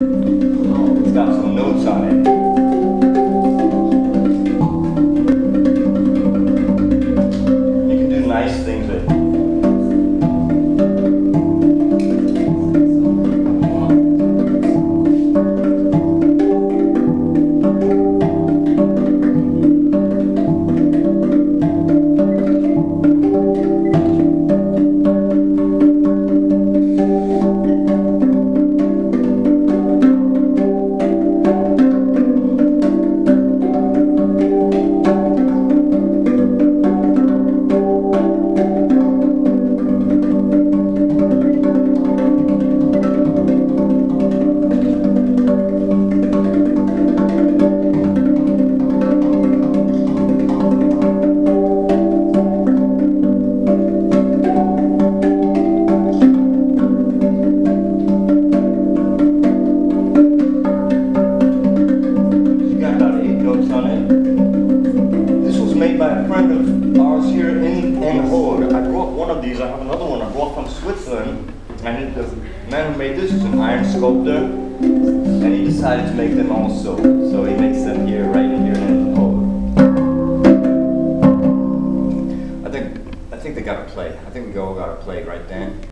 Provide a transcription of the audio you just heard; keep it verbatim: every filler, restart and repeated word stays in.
It's got some notes on it. You can do nice things with it. Ein Hod. I brought one of these. I have another one I brought from Switzerland, and the man who made this is an iron sculptor, and he decided to make them also. So he makes them here, right here in Ein Hod. I think I think they gotta play. I think we all gotta play right then.